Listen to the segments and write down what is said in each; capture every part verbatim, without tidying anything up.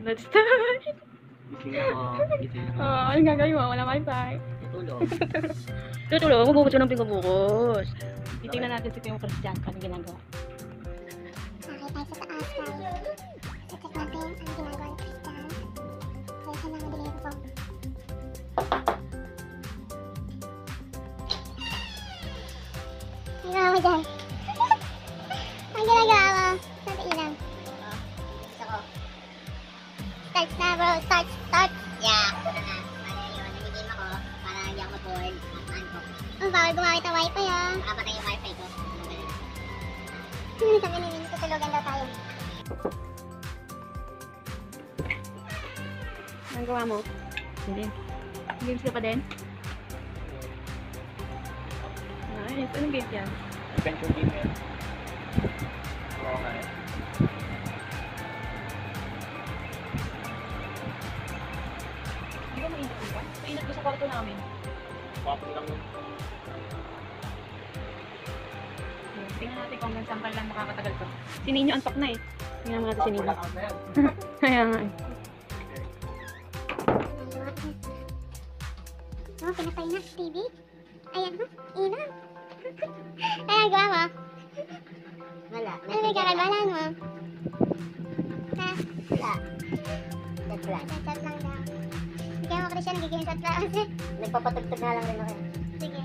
Let's start! Gising ako. Gising ako. Oh, anong gagawin mo? Wala wifi. Tutulog. Tutulog, magbubuto ng pingabukos. Titingnan natin si Timo Christian kung anong ginagawa. Okay, tayo sa taas, guys. Check natin ang ginagawa ni Christian. Kaya siya lang nabili ko. Ang ginagawa mo dyan? Ang ginagawa mo? Sa ilan? Gusto ko. Starts na, bro. Starts, starts. Yeah. Ito na. Para yun, nagigame ako. Para hindi ako mag-board. At ko. Ang bawal gumamit ng wifi, ah. Nakapatay yung wifi ko. Hmm, sabi ni Winnie, tutulugan daw tayo. Anong gawa mo? Hindi. Games ka pa din? Nice. Anong games yan? Adventure game yan. Okay. Hindi ba mainit ko ba? Mainit ko sa kwarto namin. Wapo lang yun. Tingnan natin kung hanggang saan lang makakatagal to. Si Ninyo antok na eh. Tingnan natin si Ninyo. Wapo lang na yan. Kaya nga eh. Oh, pinatay na T V. Ayan ha, ina. Ayan, gawa mo. Wala. Ano may karagalan mo? Ha? Wala. Chat lang. Chat lang daw. Kaya mo, Christian, nagiging chat lang kasi. Nagpapatugtog na lang rin ako. Sige.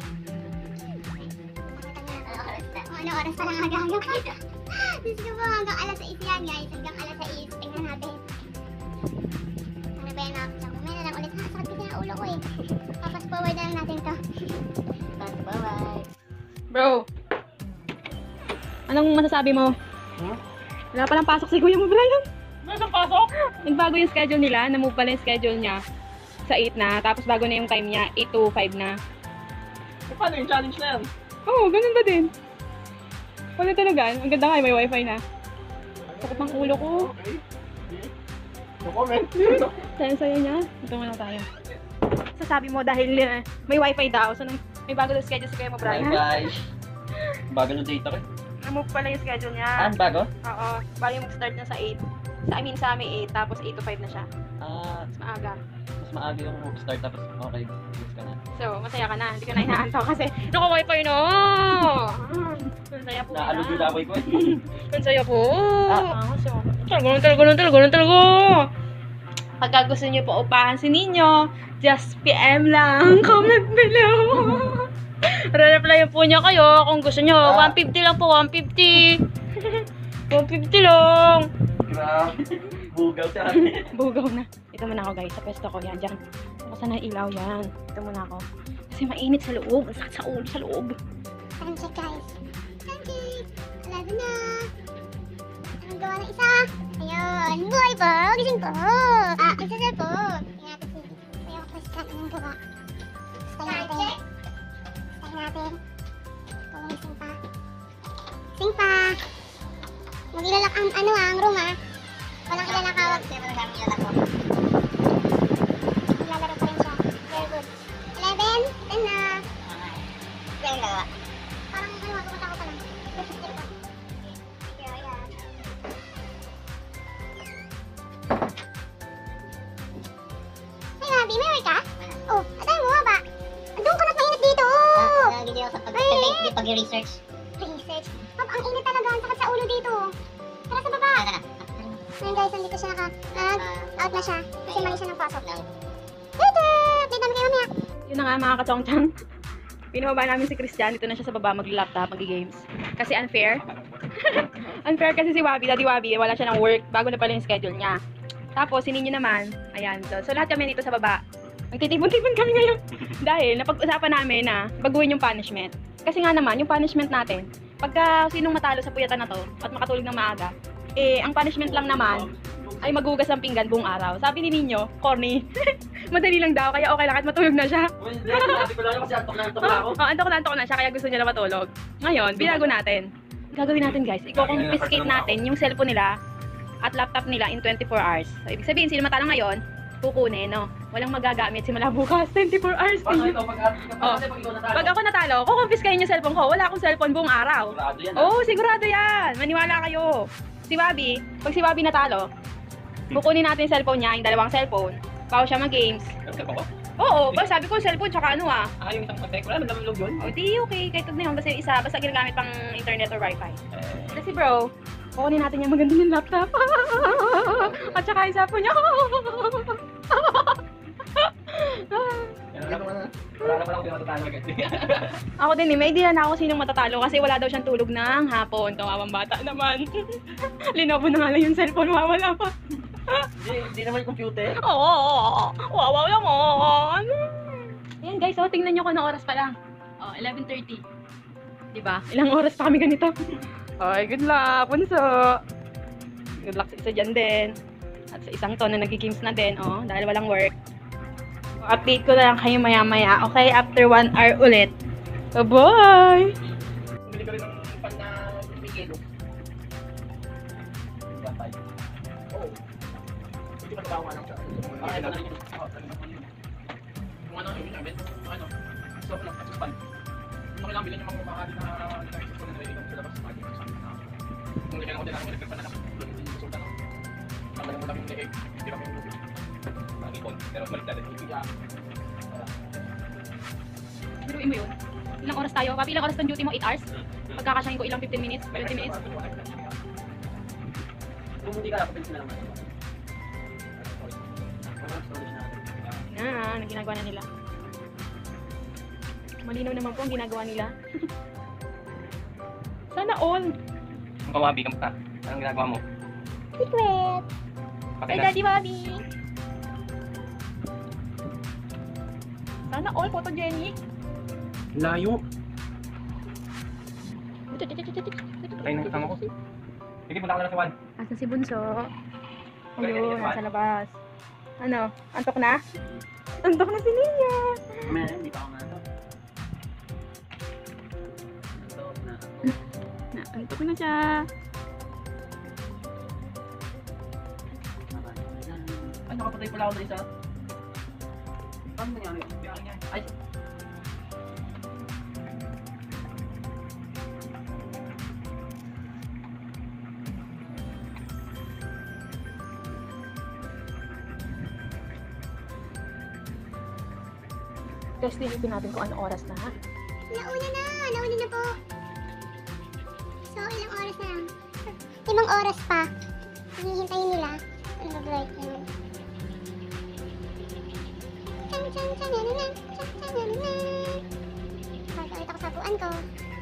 Ano oras pa lang agagaw kayo? Diyos ko po, hanggang alas sais yan guys. Hanggang alas sais. Tingnan natin. Ano ba yan ako? May na lang ulit. Ha, sakit kasi ng ulo ko eh. Papas forward na lang natin to. Pass forward. Bro! Anong masasabi mo? Huh? Wala palang pasok si Kuya mo, Brian. Nasaan pasok? Nagbago yung schedule nila. Na-move pala yung schedule niya sa eight na. Tapos bago na yung time niya. eight to five na. E, paano yung challenge na yan? Oo, oh, ganun ba din? Wala talaga. Ang ganda nga, may wifi na. Sakit ng ulo ko. Okay. No comment. Saya-saya niya. Ito muna tayo. Sasabi mo dahil uh, may wifi daw. So, may bago na schedule si Kuya mo, Hi Brian. guys. Bago ng data ko eh. Na-move pala yung schedule niya. Ah, bago? Oo. Bago yung mag-start na sa eight. Sa, I mean, sa amin eight. Tapos eight to five na siya. Ah, Mas maaga. mas maaga yung start tapos okay. Yes ka na. So, masaya ka na. Hindi ka na inaantok kasi naka-wifi no! Masaya po Naalog yung laway ko eh. Masaya po! Ah. Talaga, talaga, talaga, talaga! Pagka gusto niyo po upahan si Ninyo, just P M lang. Comment below! Re-replyan po niya kayo kung gusto niyo. Ah. one fifty lang po, one fifty! one fifty lang! Grabe. Bugaw siya. Bugaw na. Ito muna ako guys, sa pwesto ko. Yan, dyan. Bukasan na ilaw yan. Ito muna ako. Kasi mainit sa loob. Ang sakit sa ulo sa loob. Time check guys. Time check. eleven na. Ang gawa ng isa. Ayun. Buhay po. Gising po. Ah, isa sa po. Tingnan natin si Kuya Christian anong gawa. Stay natin. Stay natin. Kung gising pa. Gising pa. Mag-ilalak ang ano ah, ang room ah. Walang ilalakawag. Lalaro pa rin siya. Very good. eleven. ten na. Yan gawa. Parang ano, pupunta ko pa lang. Hey, Mabi, may work ka? Oh, atay mo ba? Doon ka mas mainit dito. Nagigil ako sa pag- pag-research. Research. Mab, ang init talaga. Ang sakit sa ulo dito. Tara sa baba. Tara, Ngayon guys, nandito siya naka, nag, out na siya. Kasi mali siya ng pasok. tara. Ito! Update namin kayo mamaya. Yun na nga mga katongtang. Pinababa namin si Christian. Dito na siya sa baba mag-laptop, mag-games. Kasi unfair. Unfair kasi si Wabi, Daddy Wabi, wala siya ng work. Bago na pala yung schedule niya. Tapos, si Ninyo naman, ayan. So, so lahat kami dito sa baba. Magtitipon-tipon kami ngayon. Dahil, napag-usapan namin na baguhin yung punishment. Kasi nga naman, yung punishment natin, pagka sinong matalo sa puyatan na to, at makatulog ng maaga, eh, ang punishment lang naman, ay maghugas ng pinggan buong araw. Sabi ni Ninyo, corny. Madali lang daw, kaya okay lang at matulog na siya. Uy, hindi. Sabi ko lang kasi antok na antok na ako. Oh, antok na antok na siya, kaya gusto niya na matulog. Ngayon, binago natin. Gagawin natin guys, i-confiscate natin yung cellphone nila at laptop nila in twenty-four hours. So, ibig sabihin, sino matalo ngayon, kukunin, no? Walang magagamit simula bukas, twenty-four hours. Paano ito? Pag Oh. kasi pag ikaw natalo. Pag ako natalo, kukumpiskahin yung cellphone ko. Wala akong cellphone buong araw. Sigurado yan. Oo, oh, sigurado yan. Maniwala kayo. Si Bobby, pag si Bobby natalo, Kukunin natin yung cellphone niya, yung dalawang cellphone, bago siya mag-games. Ano ka ba? Oo, ba sabi ko cellphone tsaka ano ah. Ah, yung isang contact. Wala, nandang log yun. O di okay, kahit na yun, basta yung isa, basta ginagamit pang internet or wifi. Eh, Kasi bro, kukunin natin yung maganda ng laptop. At saka yung cellphone niya. Wala naman na. Wala naman ako pinatatayo agad. Ako din eh, may idea na ako sinong matatalo kasi wala daw siyang tulog ng hapon. Kawawang bata naman. Linovo na nga lang yung cellphone, wawala pa. Hindi, hindi naman yung computer. Oo, wawaw naman. Ayan guys, oh, tingnan nyo kung anong oras pa lang. Oh, eleven thirty. Diba? Ilang oras pa kami ganito. Ay, good luck, bunso. Good luck sa isa dyan din. At sa isang to na nag-games na din, oh, dahil walang work. Update ko na lang kayo maya-maya. Okay, after one hour ulit. Bye-bye! Bumili ka rin ng pan na fifty kilo. Oo. Hindi pa tawa lang siya. Ah, ito na rin yun. Ah, talaga po yun. Kung ano, yun namin. Ano? So, ano? At pan. Kung kailangan bilhin yung mga makakali na nag-exit ko na narinig sa labas. Kung nagyan ako din ako nagpagpan na lang. Hindi yung resulta na. Tanggalin mo lang yung leeg. Hindi kami yung lubid. Mag-ipon. Pero balik natin. Ibigya. Biruin mo yun. Ilang oras tayo? Papi, ilang oras ng duty mo? eight hours? Pagkakasyahin ko ilang fifteen minutes? twenty minutes? Kung hindi ka, kapag sila naman. Ah, ang ginagawa na nila. Malinaw naman po ang ginagawa nila. Sana all. Ang kawabi, kamusta? Anong ginagawa mo? Secret. Ay, Daddy Bobby. Sana all photogenic. Layo. Ay, nakasama ko. Sige, punta ka na sa Juan. Asa si Bunso? Ayun, nasa labas. Ano? Antok na? Antok na si Nia. Man, hindi pa ako na ito. Na, antok na siya. Ay, nakapatay pala ako na isa. Ano nangyari? Ay, Guys, silipin natin kung ano oras na. Nauna na. Nauna na po. So, ilang oras na lang? Limang oras pa. Hihintayin nila. Ano mag-light yun? Chan, chan, chan, ano na. Chan, chan, ano na. Basta ulit ako sa buwan ko.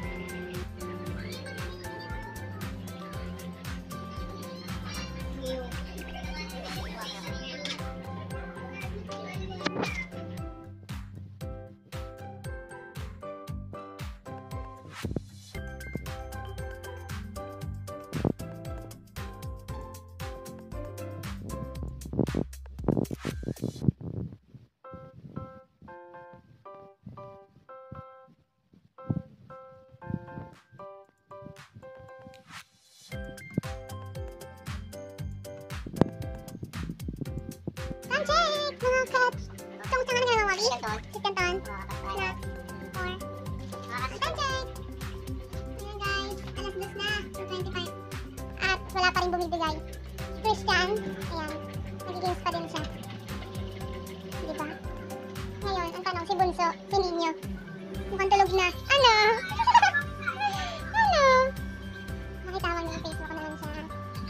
Time check! Mga cats! Itong sa nga na Si Canton. Plus four. Time check! Ayan guys, alas dos na. two twenty-five. At wala pa rin bumibigay. Christian, ayan. Nag-games pa din siya. Diba? Ngayon, ang tanong, si Bunso, si Ninyo. Mukhang tulog na. Ano? Ano? Makitawan niyo yung Facebook ko na lang siya.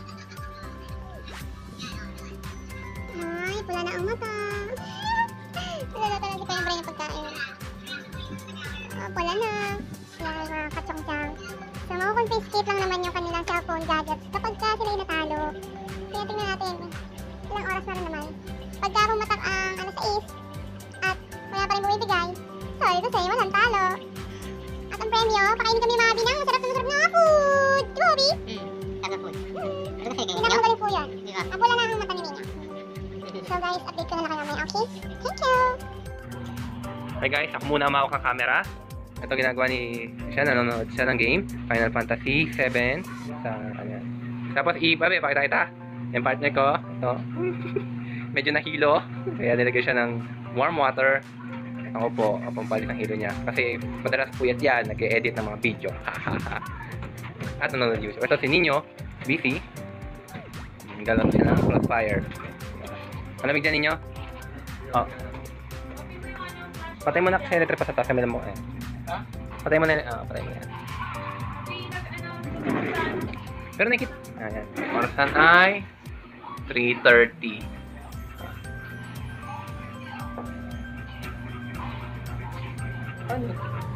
Ay, pula na ang mata. Pula na talaga kayong brain ng pagkain. Ah, pula na. Yan, mga kachong-chang. So, mako-confiscate lang naman yung kanilang cellphone gadgets kapag ka sila yung natalo. Kaya tingnan natin, ilang oras na rin naman. Pagka pumatak ang ano sa is, at wala pa rin bumibigay, so, ito sa'yo, walang talo. At ang premyo, pakainin kami mga binang masarap na masarap na food. Di ba, Bobby? Hmm, sana po. Ano kasi ganyan? Pinakagaling po yun. Di ba? Ang pula na ang mata ni Nina. So guys, update ko na lang kayo mamaya, okay? Thank you! Hi guys, ako muna ang mawak ng camera. Ito ginagawa ni siya, nanonood siya ng game, Final Fantasy seven sa kanya. Tapos i-pabe, pakita kita. Yung partner ko, ito. Medyo nahilo, kaya nilagay siya ng warm water. Ako po, ang pampalit ng hilo niya. Kasi madalas puyat yan, nag-e-edit ng mga video. At nanonood YouTube. Ito si Ninyo, busy. Galon siya ng crossfire. Malamig dyan ninyo? Oh. Patay mo na kasi electric pa sa taas. Kami mo eh. Ha? Patay mo na. Ah, patay mo na yan. Pero nakikita. Ayan. Orasan ay three thirty. Ano?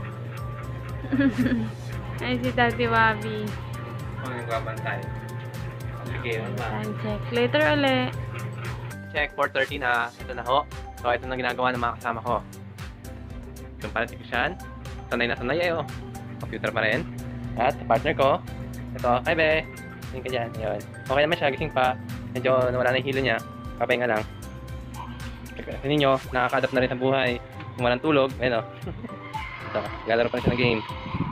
Ay, si Daddy Wabi. Ano yung babantay? Sige, yun ba? Time check. Later ulit. Check, four thirty na. Ito na ho. So, ito na ginagawa ng mga kasama ko. Yung pala si Christian. Sanay na sanay eh, oh. Computer pa rin. At partner ko. Ito, hi be. Tingin ka dyan. Yun. Okay naman siya, gising pa. Medyo nawala na yung hilo niya. Papahinga lang. Kasi ninyo, nakaka-adapt na rin sa buhay. Kung walang tulog, ayun oh. Ito, lalaro pa rin siya ng game.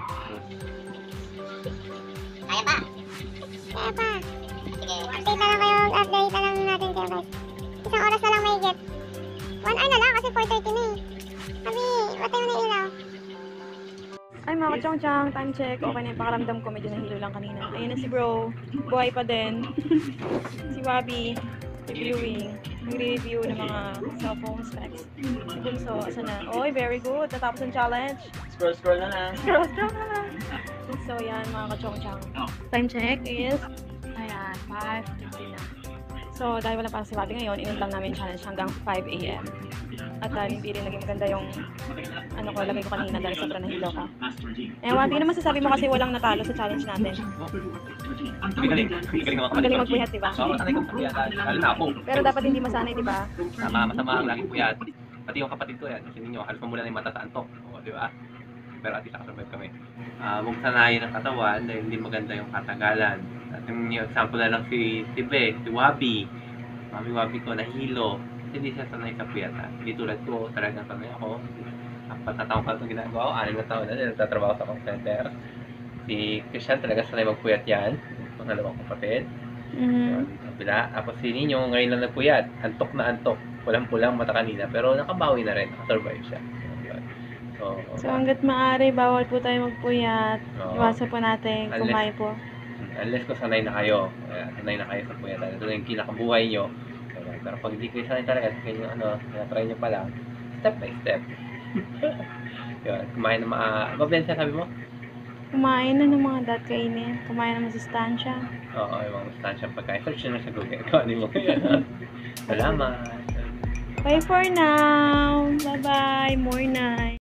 Kaya pa. Kaya pa. Sige. Update na lang kayo. Update na lang natin kayo guys. Isang oras na lang may get. one hour na lang kasi four thirty na eh. Sabi, patay mo na yung ilaw. Ay, mga kachong-chang. Time check. Okay na yung pakaramdam ko. Medyo nahilo lang kanina. Ayun na si bro. Buhay pa din. Si Wabi. Reviewing. Nag-review ng mga cellphone specs. Si Bunso. Asa na? Oy, very good. Natapos ang challenge. Scroll, scroll na lang. Scroll, scroll na lang. So, yan mga kachong-chang. Time check is, ayan, five fifty na. So, dahil wala pa si Wabi ngayon, init lang namin challenge hanggang five A M At dahil hindi rin naging maganda yung ano ko, lagay ko kanina dahil sobrang nahilo ka. Eh, Wabi, naman sasabi mo kasi walang natalo sa challenge natin. Galing. Galing naman Magaling magpuyat, diba? Oo, sanay kong puyatan. Lalo na ako. Pero dapat hindi masanay, diba? Sama, masama ang laging puyat. Pati yung kapatid ko yan. Kasi ninyo, halos mamula na yung mata sa antok. O, di ba? Pero at least nakasurvive kami. Uh, huwag sanayin ang katawan dahil hindi maganda yung katagalan. At yung example na lang si si Be, si Wabi. Mami Wabi ko, nahilo. Kasi hindi siya sanay sa puyatan. Hindi tulad ko, talagang sanay ako. Apat na taong ka itong ginagawa ko, anim na taon na din, nagtatrabaho sa call center. Si Christian talaga sanay magpuyat yan. Ang dalawang kapatid. Mm-hmm. Kabila. Tapos si Ninyo, ngayon lang nagpuyat. Antok na antok. Pulang-pulang mata kanina. Pero nakabawi na rin. Nakasurvive siya. So, So, hanggat maaari, bawal po tayo magpuyat. Oo. Iwasan po natin Unless- kumain po. unless kung sanay na kayo. Kaya, sanay na kayo sa puyatan. Ito na yung kinakabuhay nyo. Kaya, pero pag hindi kayo sanay talaga, kaya nyo, ano, try nyo pa lang. Step by step. Yun, kumain na maa... Ano ba siya sabi mo? Kumain na ng mga dat kainin. Kumain na masustansya. Oo, yung mga mustansyang pagkain. Search nyo na sa Google. Kung ano mo. Salamat. Bye for now. Bye-bye. More night.